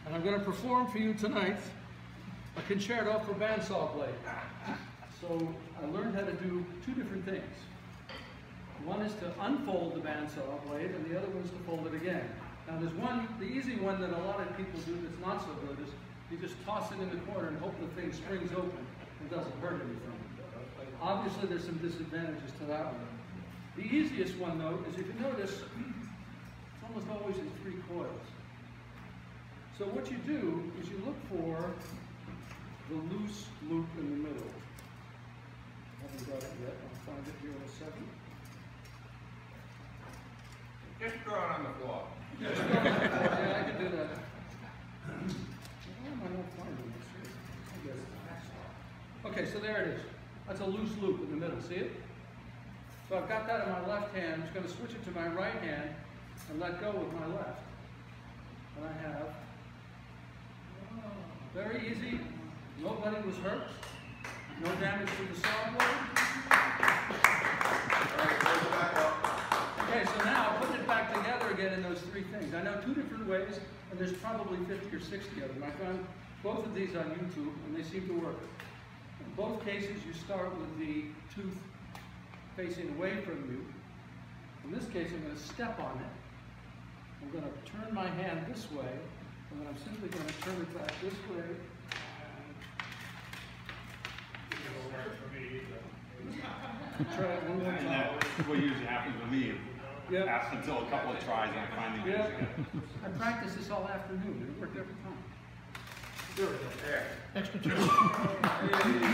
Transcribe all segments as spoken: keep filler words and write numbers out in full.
And I'm going to perform for you tonight a concerto for bandsaw blade. So I learned how to do two different things. One is to unfold the bandsaw blade, and the other one is to fold it again. Now there's one, the easy one that a lot of people do that's not so good is you just toss it in the corner and hope the thing springs open and doesn't hurt anything. Obviously there's some disadvantages to that one. The easiest one though is, if you notice, it's almost always in three coils. So what you do is you look for the loose loop in the middle. I haven't got it yet, I'll find it here in a second. Just throw it on the floor. Yeah, I can do that. Why am I not finding this here? I guess it's- Okay, so there it is. That's a loose loop in the middle, see it? So I've got that in my left hand. I'm just going to switch it to my right hand and let go with my left. And I have, very easy, nobody was hurt, no damage to the saw blade. Okay, so now putting it back together again in those three things. I know two different ways, and there's probably fifty or sixty of them. I found both of these on YouTube, and they seem to work. In both cases, you start with the tooth facing away from you. In this case, I'm going to step on it. I'm going to turn my hand this way, and then I'm simply going to turn it back this way. Try it one more And time. that's what usually happens with me. Yep. Ask until a couple of tries and I finally get Yep. it. I practiced this all afternoon. It worked every time. There we go. There. Extra twist. Hey.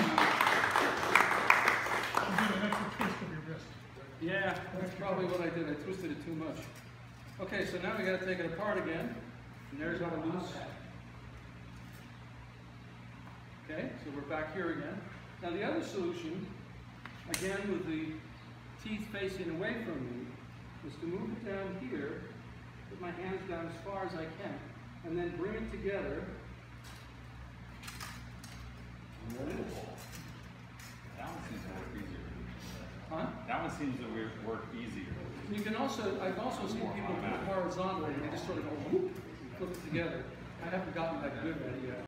You did an extra twist of your wrist. Yeah, that's probably what I did. I twisted it too much. Okay, so now we got to take it apart again. And there's our loose. Okay, so we're back here again. Now the other solution, again with the teeth facing away from me, is to move it down here, put my hands down as far as I can, and then bring it together. And there it is. That one seems to work easier. Huh? That one seems to work- work easier. You can also, I've also seen people do it horizontally, and they just sort of go whoop, and flip it together. I haven't gotten that good at it yet.